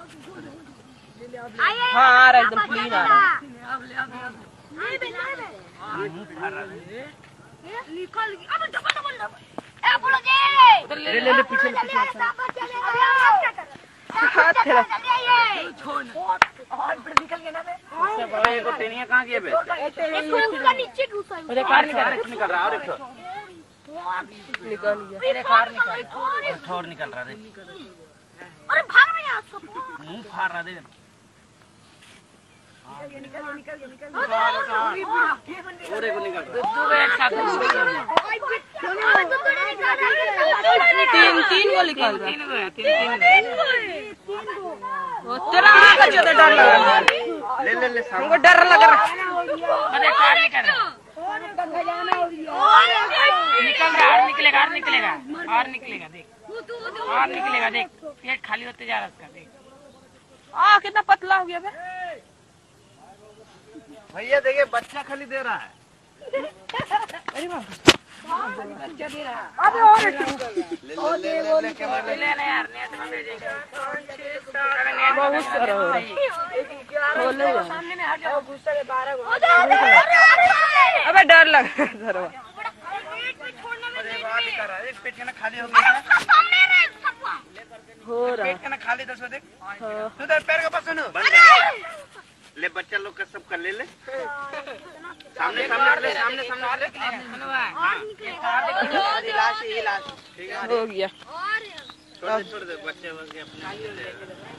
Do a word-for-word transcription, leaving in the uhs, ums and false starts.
हाँ आ रहा एकदम क्लीन आ रहा निकल अब डबल डबल ए बोलो जी ले ले ले पीछे पीछे हाथ तेरा छोड़ और निकल गया ना बे उससे बड़ा ये को टेनिया कहां गया बे इसको नीचे घुसा अरे कार निकल निकल रहा और एक निकल गया तेरे कार निकल छोड़ निकल रहा देख अरे भाग रहे हैं सब मुंह फाड़ रहा देख निकल निकल निकल और एक निकल दो एक साथ तीन तीन वो निकल रहा तीन गया तीन तीन वो तेरा आंख का ज्यादा डर लग रहा ले ले ले हमको डर लग रहा अरे कार निकल रहा निकल रहा और निकलेगा और निकलेगा और निकलेगा देख और निकलेगा देख पेट खाली होते जा रहा उसका देख आ कितना पतला हो गया बे भैया देखिए बच्चा खाली दे रहा है अरे बाप बच्चा दे रहा है अबे और ले ले ले ले कैमरा ले ले ना यार नेट में भेजेगा बहुत सारा हो रहा है बोलो सामने में हट जाओ गुस्सा के बारह अबे डर लग रहा है पेट का ना खाली हो गया हो रहा पेट का ना खाली दस देख हाँ तू इधर पैर का पास सुनो ले बच्चा लोग का सब कर ले ले सामने सामने ले सामने सामने ले लाश ये लाश ठीक है हो गया छोड़ दे छोड़ दे बच्चे बस अपने